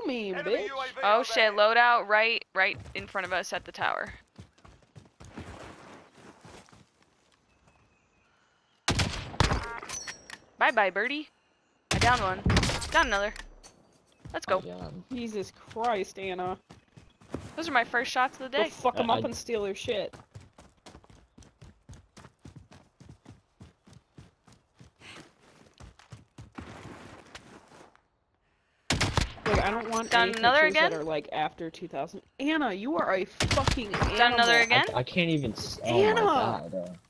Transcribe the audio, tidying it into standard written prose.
me, bitch. Oh shit, loadout right in front of us at the tower. Bye bye, birdie. I downed one. Down another. Let's go. Jesus Christ, Anna. Those are my first shots of the Go day. fuck them up and steal their shit. Like, I don't want Down any another pictures again? that are like after 2000. Anna, you are a fucking animal. Down another again? I can't even. Oh Anna! my god.